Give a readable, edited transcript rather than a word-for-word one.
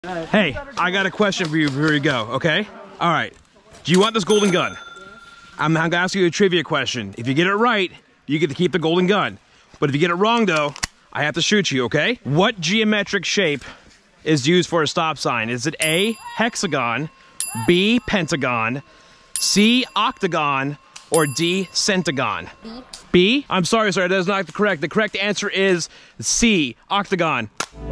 Hey, I got a question for you before you go, okay? All right. Do you want this golden gun? I'm gonna ask you a trivia question. If you get it right, you get to keep the golden gun. But if you get it wrong, though, I have to shoot you, okay? What geometric shape is used for a stop sign? Is it A, hexagon, B, pentagon, C, octagon, or D, centagon? B? I'm sorry, sir, that is not correct. The correct answer is C, octagon.